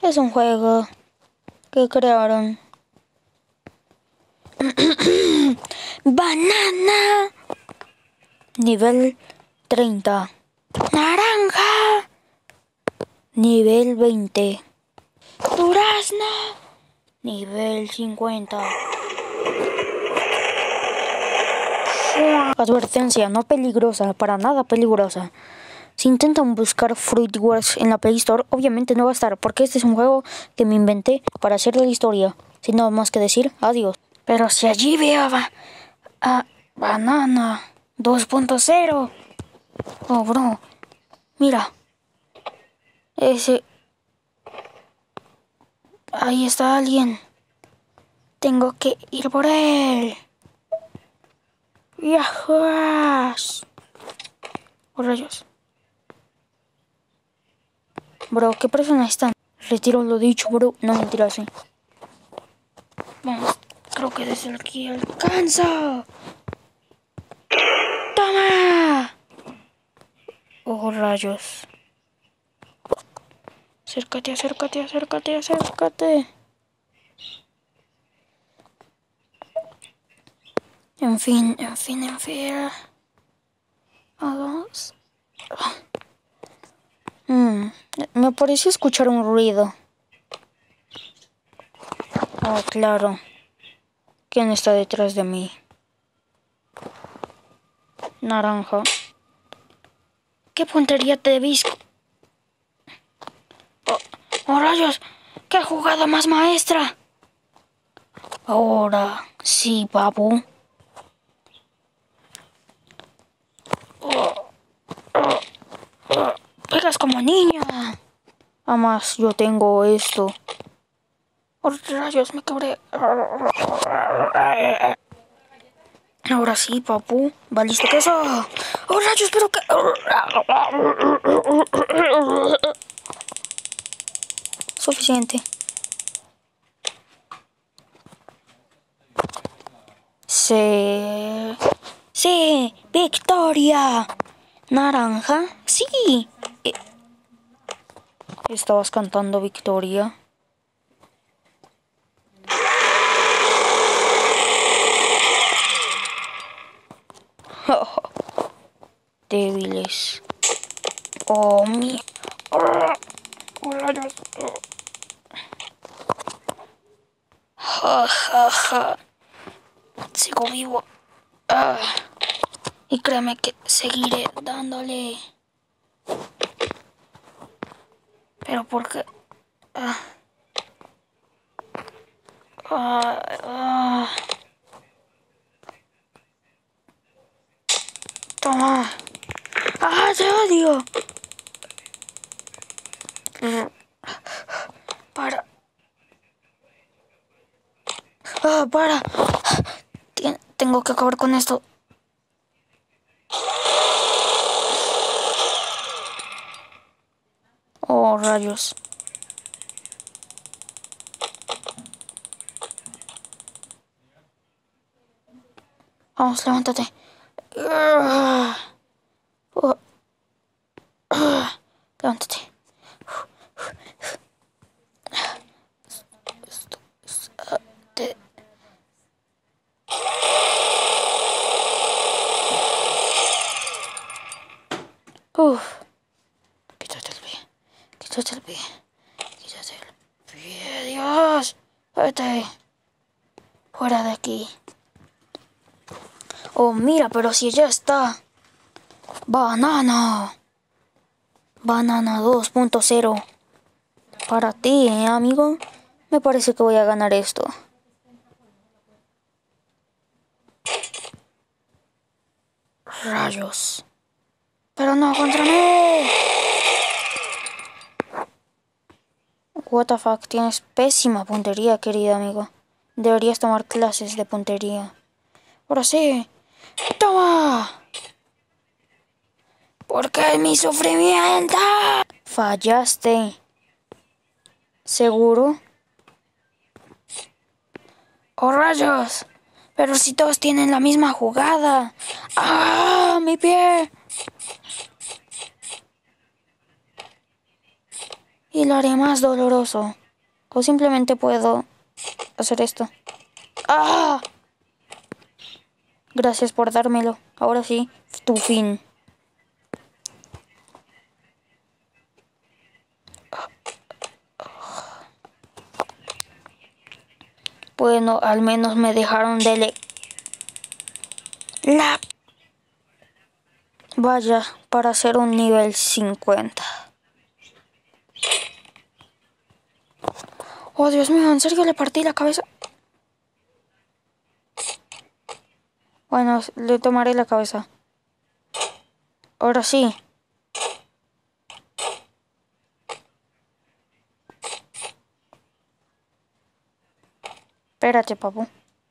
Es un juego que crearon. Banana. Nivel 30. Naranja. Nivel 20. Durazno. Nivel 50. Advertencia, no peligrosa, para nada peligrosa. Si intentan buscar Fruit Wars en la Play Store, obviamente no va a estar, porque este es un juego que me inventé para hacer de la historia. Sin nada más que decir, adiós. Pero si allí veo a Banana 2.0. Oh, bro. Mira. Ahí está alguien. Tengo que ir por él. ¡Yahoo! Oh, rayos. Bro, ¿qué personas están? Retiro lo dicho, bro. No, mentira, sí. Vamos, creo que desde aquí alcanza. ¡Toma! Oh, rayos. Acércate, acércate, acércate, acércate. En fin. Vamos. Me pareció escuchar un ruido. Oh, claro. ¿Quién está detrás de mí? Naranja. ¿Qué puntería te visco? ¡Oh, rayos! ¡Qué jugada más maestra! Ahora sí, babu. Pegas como niña. Además, yo tengo esto. ¡Oh, rayos! Me cabré. Ahora sí, papu. ¿Valiste queso? ¡Oh, rayos! Pero que... Suficiente. Sí, victoria. Naranja, sí. Estabas cantando victoria. Débiles. Oh, mi. Sigo vivo. Y créeme que seguiré dándole. Pero porque... Toma. ¡Te odio! Para. Para. Tengo que acabar con esto. Oh, rayos. Vamos, levántate. Levántate. Quítate el pie. Quítate el pie. Quítate el pie. Dios. Vete. Fuera de aquí. Oh, mira, pero si ya está. Banana 2.0. Para ti, amigo. Me parece que voy a ganar esto. Rayos. Pero no contra mí. What the fuck, tienes pésima puntería, querido amigo. Deberías tomar clases de puntería. Ahora sí. ¡Toma! ¿Por qué mi sufrimiento? Fallaste. ¿Seguro? ¡Oh, rayos! Pero si todos tienen la misma jugada. ¡Ah, mi pie! Y lo haré más doloroso. O simplemente puedo hacer esto. ¡Ah! Gracias por dármelo. Ahora sí, tu fin. Bueno, al menos me dejaron la... Vaya, para hacer un nivel 50. Oh, Dios mío, ¿en serio le partí la cabeza? Bueno, le tomaré la cabeza. Ahora sí. Espérate, papu.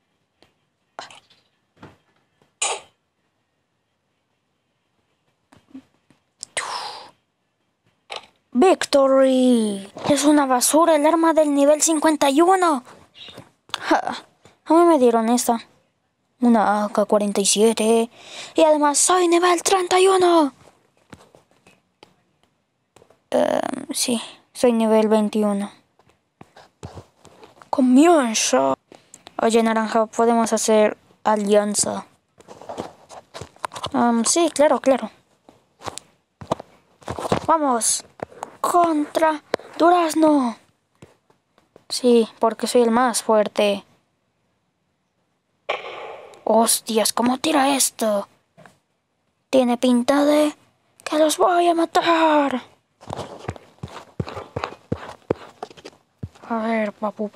¡Victory! Es una basura el arma del nivel 51. Ja, a mí me dieron esta. Una AK-47. Y además soy nivel 31. Sí, soy nivel 21. Comienza. Oye, Naranja, podemos hacer alianza. Sí, claro. Vamos. Contra Durazno. Sí, porque soy el más fuerte. Hostias, ¿cómo tira esto? Tiene pinta de que los voy a matar. A ver, papu.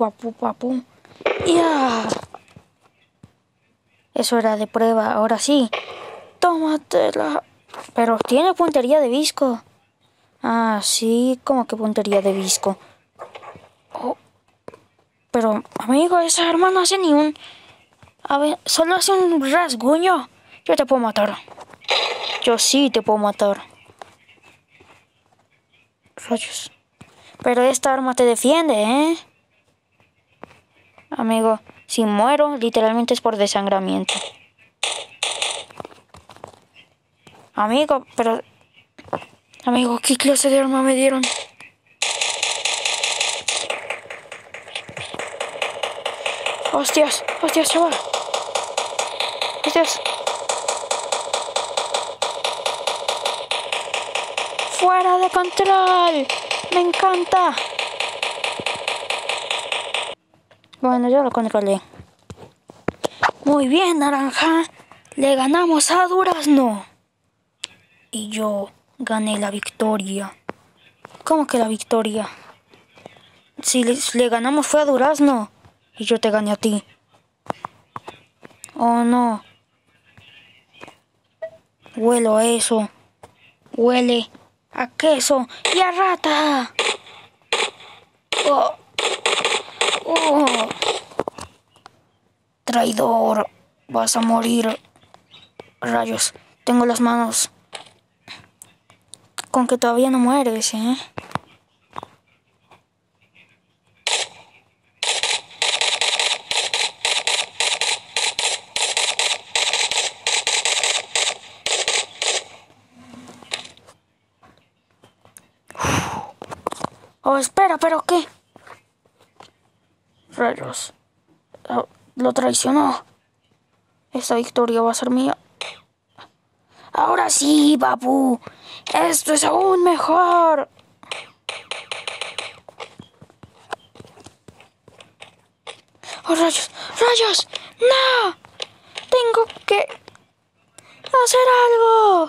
¡Ya! Eso era de prueba, ahora sí. Tómatela. Pero tiene puntería de visco. Ah, sí, como que puntería de visco. Oh. Pero, amigo, esa arma no hace ni un... A ver, solo hace un rasguño. Yo te puedo matar. Yo sí te puedo matar. Rayos. Pero esta arma te defiende, ¿eh? Amigo, si muero, literalmente es por desangramiento. Amigo, pero... Amigo, ¿qué clase de arma me dieron? Hostias, chaval. Hostias. ¡Fuera de control! ¡Me encanta! Bueno, yo lo controlé. Muy bien, Naranja. Le ganamos a Durazno. Y yo gané la victoria. ¿Cómo que la victoria? Si le ganamos fue a Durazno. Y yo te gané a ti. Oh, no. Huelo a eso. Huele a queso y a rata. Oh. Traidor. Vas a morir. Rayos. Tengo las manos. Con que todavía no mueres, ¿eh? Oh, espera, ¿pero qué? Rayos. Oh, lo traicionó. Esta victoria va a ser mía. Ahora sí, papu. Esto es aún mejor. Oh, rayos. ¡No! Tengo que hacer algo.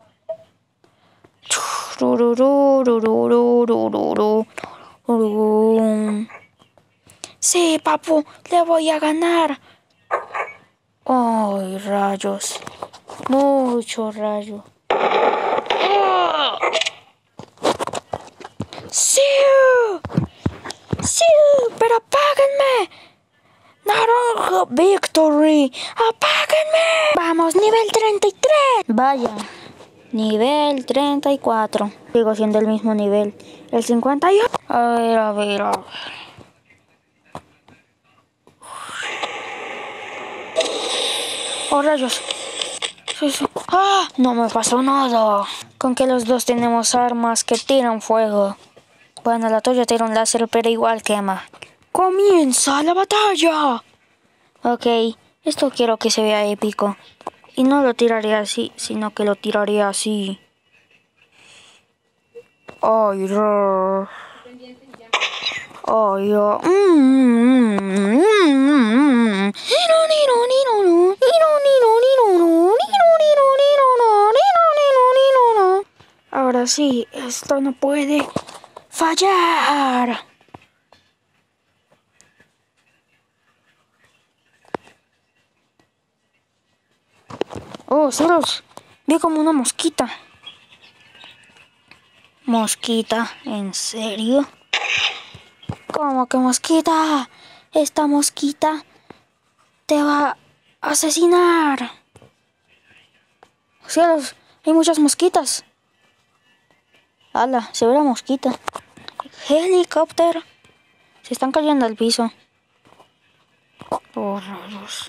Sí, papu, le voy a ganar. Ay, rayos. Mucho rayo. ¡Sí! ¡Pero apáguenme! ¡Naranja Victory! ¡Apáguenme! ¡Vamos, nivel 33! Vaya, nivel 34. Sigo siendo el mismo nivel. El 51. A ver. ¡Oh, rayos! Sí. ¡Ah! No me pasó nada. Con que los dos tenemos armas que tiran fuego. Bueno, la tuya tira un láser, pero igual quema. ¡Comienza la batalla! Ok, esto quiero que se vea épico. Y no lo tiraré así, sino que lo tiraré así. Ay, ay, ahora sí, esto no puede fallar. Oh, cielos, vi como una mosquita. ¿Mosquita? ¿En serio? ¿Cómo que mosquita? Esta mosquita te va a asesinar. Cielos, hay muchas mosquitas. ¡Hala! Se ve la mosquita. Helicóptero. Se están cayendo al piso. Oh, rayos.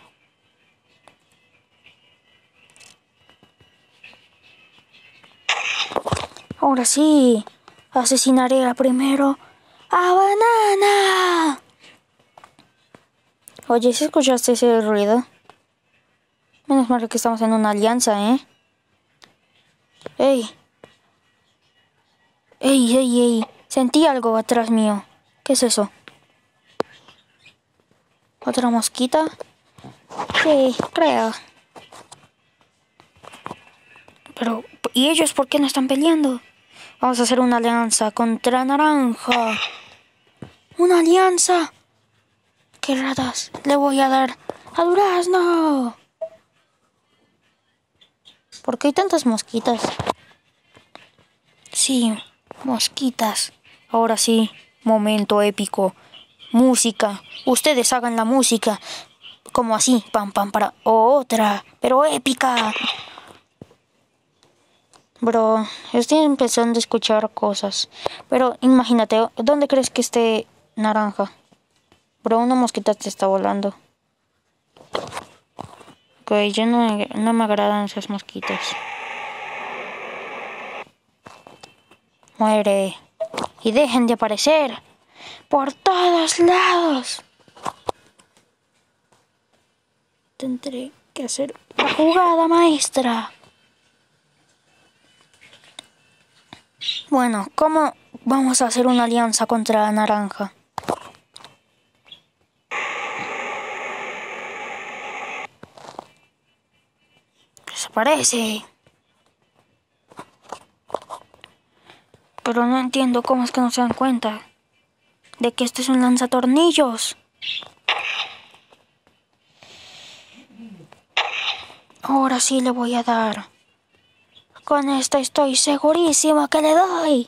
Ahora sí, asesinaré a primero a Banana. Oye, ¿sí escuchaste ese ruido? Menos mal que estamos en una alianza, ¿eh? ¡Ey! ¡Ey, ey, ey! Sentí algo atrás mío. ¿Qué es eso? ¿Otra mosquita? Sí, creo. Pero, ¿y ellos por qué no están peleando? Vamos a hacer una alianza contra Naranja. ¡Una alianza! ¡Qué ratas! Le voy a dar a Durazno. ¿Por qué hay tantas mosquitas? Sí, mosquitas. Ahora sí, momento épico. Música. Ustedes hagan la música. Como así, pam, pam, para otra, pero épica. Bro, estoy empezando a escuchar cosas. Pero imagínate, ¿dónde crees que esté Naranja? Bro, una mosquita te está volando. Ok, yo no me agradan esas mosquitas. Muere. Y dejen de aparecer por todos lados. Tendré que hacer la jugada maestra. Bueno, ¿cómo vamos a hacer una alianza contra la Naranja? Desaparece. Pero no entiendo cómo es que no se dan cuenta de que este es un lanzatornillos. Ahora sí le voy a dar. Con esto estoy segurísima que le doy.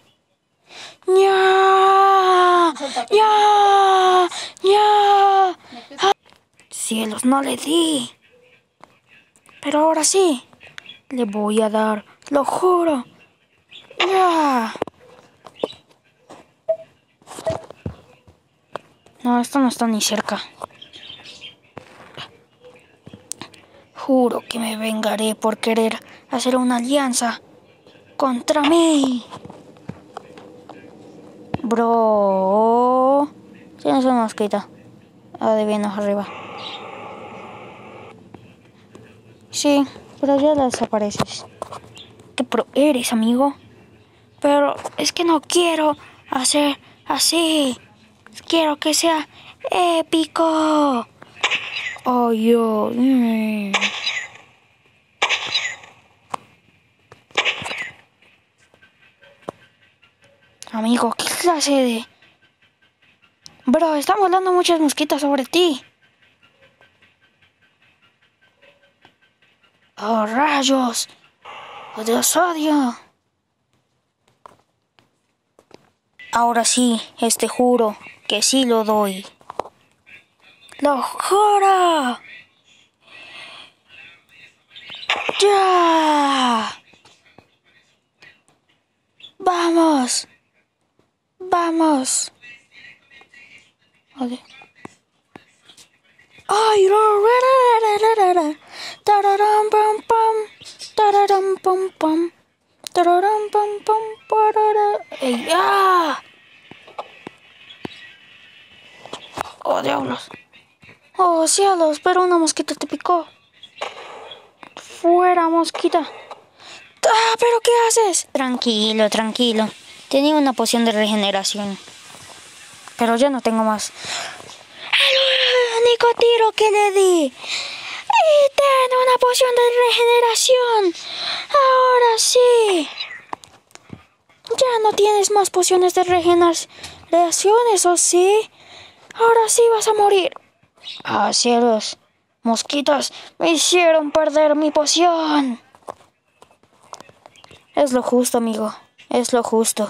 ¡Ya! ¡Ya! ¡Ya! Cielos, no le di. Pero ahora sí, le voy a dar, lo juro. ¡Ya! No, esto no está ni cerca. Juro que me vengaré por querer hacer una alianza contra mí. Bro. Tienes una mosquita. Adivinos arriba. Sí, pero ya la desapareces. ¿Qué pro eres, amigo? Pero es que no quiero hacer así. Quiero que sea épico. Oh, yo. Amigo, ¿qué clase de...? Bro, están volando muchas mosquitas sobre ti. Oh, rayos. Oh, Dios, odio. Ahora sí, juro que sí lo doy. ¡Lo juro! ¡Ya! ¡Vamos! ¡Vamos! Okay. ¡Ay! ¡Tararam, pam, pam! ¡Tararam, pam, pam! ¡Tararam, pam, pam! ¡Ey, ah! Oh, diablos. Oh, cielos, pero una mosquita te picó. Fuera, mosquita. ¡Ah, pero qué haces! Tranquilo, tranquilo. Tenía una poción de regeneración. Pero ya no tengo más. ¡El único tiro que le di! ¡Y ten una poción de regeneración! ¡Ahora sí! Ya no tienes más pociones de regeneración, ¿eso sí? Ahora sí vas a morir. Ah, cielos. Mosquitas me hicieron perder mi poción. Es lo justo, amigo. Es lo justo.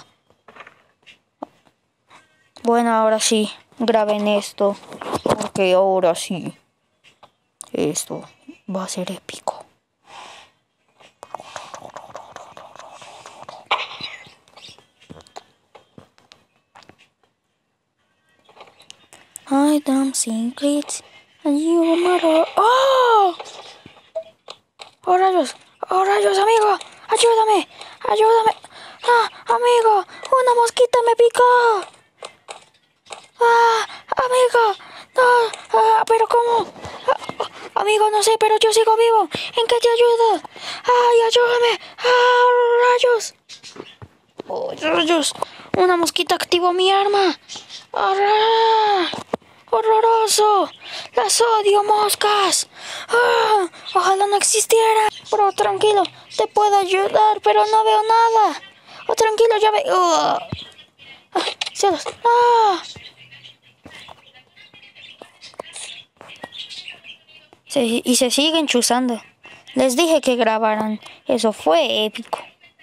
Bueno, ahora sí. Graben esto. Porque ahora sí. Esto va a ser épico. I don't secrets and you matter. ¡Oh! ¡Oh, rayos! ¡Oh, rayos, amigo! ¡Ayúdame! ¡Ayúdame! ¡Ah, amigo! ¡Una mosquita me picó! ¡Ah, amigo! ¡No! Ah, ¿pero cómo? Ah, amigo, no sé, pero yo sigo vivo. ¿En qué te ayudo? ¡Ay, ayúdame! ¡Ah, rayos! ¡Oh, rayos! Una mosquita activó mi arma. ¡Ah! ¡Horroroso! ¡Las odio, moscas! ¡Ah! Ojalá no existiera. Pero tranquilo, te puedo ayudar, pero no veo nada. Oh, tranquilo, ya veo. ¡Ah! ¡Cielos! ¡Ah! Y se siguen chuzando. Les dije que grabaran. Eso fue épico.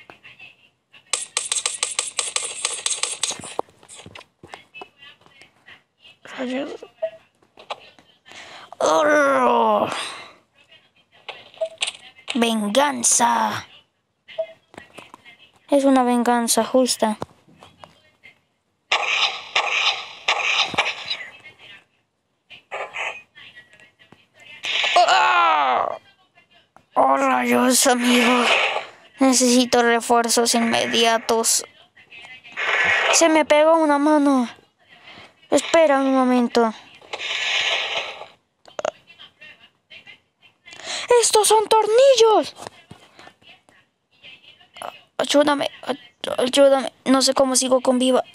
¡Oh! ¡Venganza! Es una venganza justa. ¡Oh, rayos, amigo! Necesito refuerzos inmediatos. Se me pegó una mano. Espera un momento. ¡Estos son tornillos! Ayúdame, ayúdame. No sé cómo sigo con vida.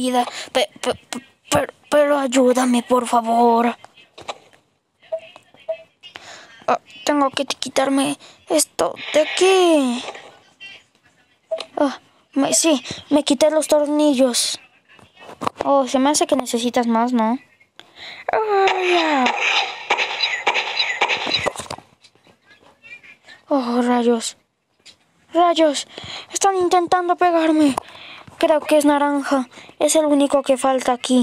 Pero ayúdame, por favor. Tengo que quitarme esto de aquí. Sí, me quité los tornillos. Oh, se me hace que necesitas más, ¿no? Oh, rayos. Rayos, están intentando pegarme. Creo que es naranja. Es el único que falta aquí.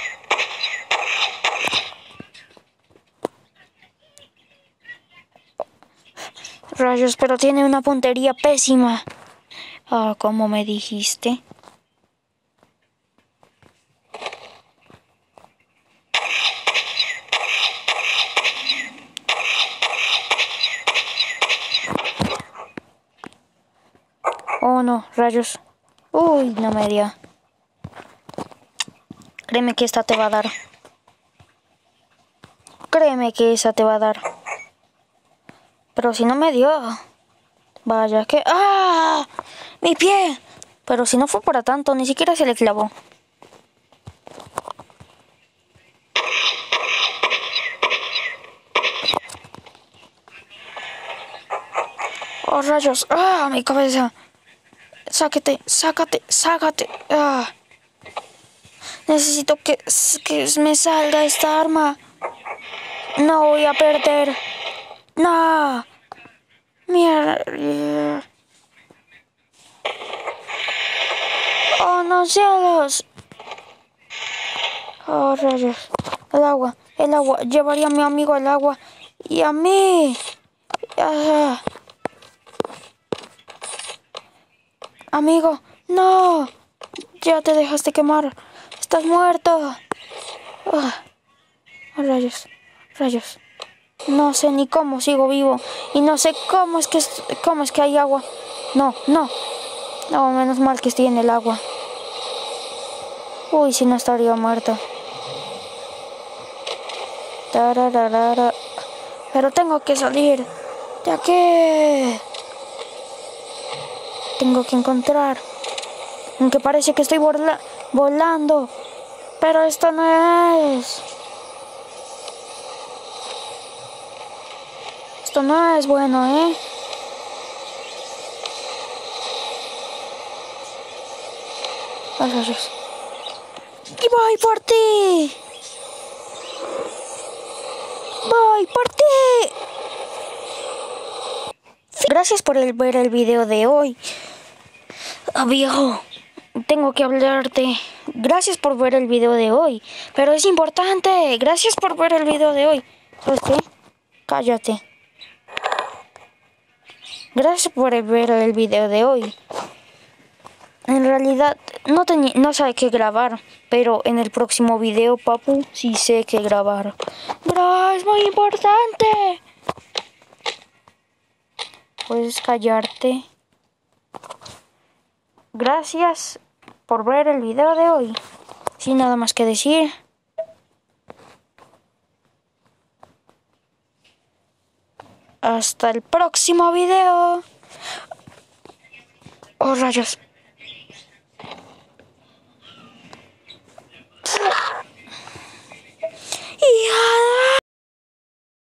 Rayos, pero tiene una puntería pésima. Ah, ¿cómo me dijiste? Oh, no, rayos. Uy, no me dio. Créeme que esta te va a dar. Créeme que esa te va a dar. Pero si no me dio. Vaya que... ¡Ah! ¡Mi pie! Pero si no fue para tanto, ni siquiera se le clavó. ¡Oh, rayos! ¡Ah! ¡Mi cabeza! ¡Sácate! ¡Sácate! ¡Sácate! ¡Ah! Necesito que me salga esta arma. No voy a perder. ¡No! Mierda. ¡Oh, no, cielos! ¡Oh, rayos! El agua, el agua. Llevaría a mi amigo al agua. Y a mí. Amigo, no. Ya te dejaste quemar. Estás muerto. Rayos, rayos. No sé ni cómo sigo vivo. Y no sé cómo es que hay agua. No, no. No, menos mal que estoy en el agua. Uy, si no estaría muerto. Tararara. Pero tengo que salir de aquí. Tengo que encontrar. Aunque parece que estoy volando. Pero esto no es. Esto no es bueno, ¿eh? Rayos. Y voy por ti. Voy por ti. Gracias por ver el video de hoy. Viejo, tengo que hablarte. Gracias por ver el video de hoy. Pero es importante. Gracias por ver el video de hoy. ¿Sabes qué? Cállate. Gracias por ver el video de hoy. En realidad no sé qué grabar, pero en el próximo video, papu, sí sé qué grabar. Bro, es muy importante. Puedes callarte. Gracias por ver el video de hoy. Sin nada más que decir. Hasta el próximo video. Oh, rayos.